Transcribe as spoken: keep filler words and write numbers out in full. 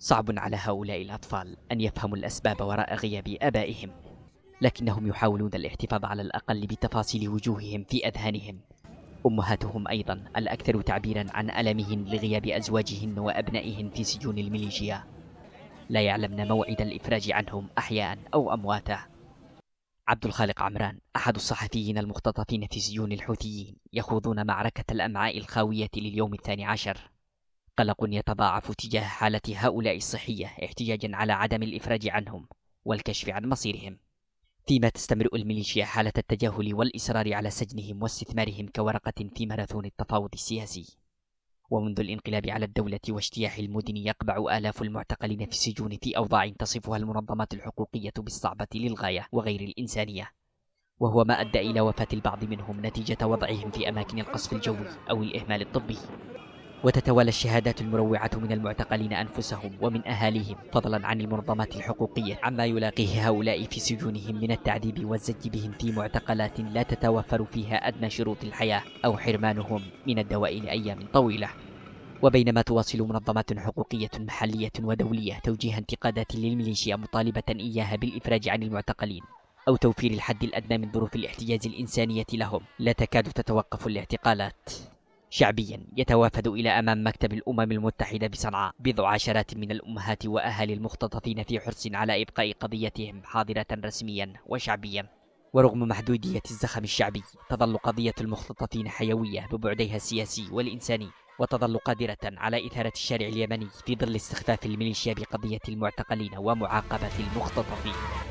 صعب على هؤلاء الأطفال أن يفهموا الأسباب وراء غياب آبائهم، لكنهم يحاولون الاحتفاظ على الأقل بتفاصيل وجوههم في أذهانهم. أمهاتهم أيضا الأكثر تعبيرا عن ألمهن لغياب أزواجهن وأبنائهن في سجون الميليشيا، لا يعلمن موعد الإفراج عنهم أحياء أو أمواتا. عبد الخالق عمران أحد الصحفيين المختطفين في سجون الحوثيين يخوضون معركة الأمعاء الخاوية لليوم الثاني عشر. قلق يتضاعف تجاه حالة هؤلاء الصحية احتجاجا على عدم الإفراج عنهم والكشف عن مصيرهم، فيما تستمر الميليشيا حالة التجاهل والإصرار على سجنهم واستثمارهم كورقة في ماراثون التفاوض السياسي. ومنذ الانقلاب على الدولة واجتياح المدن يقبع آلاف المعتقلين في السجون في أوضاع تصفها المنظمات الحقوقية بالصعبة للغاية وغير الإنسانية، وهو ما أدى إلى وفاة البعض منهم نتيجة وضعهم في أماكن القصف الجوي أو الإهمال الطبي. وتتوالى الشهادات المروعة من المعتقلين أنفسهم ومن أهاليهم، فضلا عن المنظمات الحقوقية، عما يلاقيه هؤلاء في سجونهم من التعذيب والزج بهم في معتقلات لا تتوفر فيها أدنى شروط الحياة، أو حرمانهم من الدواء لأيام طويلة. وبينما تواصل منظمات حقوقية محلية ودولية توجيه انتقادات للميليشيا مطالبة إياها بالإفراج عن المعتقلين أو توفير الحد الأدنى من ظروف الاحتجاز الإنسانية لهم، لا تكاد تتوقف الاعتقالات. شعبيا يتوافد إلى أمام مكتب الأمم المتحدة بصنعاء بضع عشرات من الأمهات وأهالي المختطفين في حرص على إبقاء قضيتهم حاضرة رسميا وشعبيا. ورغم محدودية الزخم الشعبي، تظل قضية المختطفين حيوية ببعديها السياسي والإنساني، وتظل قادرة على إثارة الشارع اليمني في ظل استخفاف الميليشيا بقضية المعتقلين ومعاقبة المختطفين.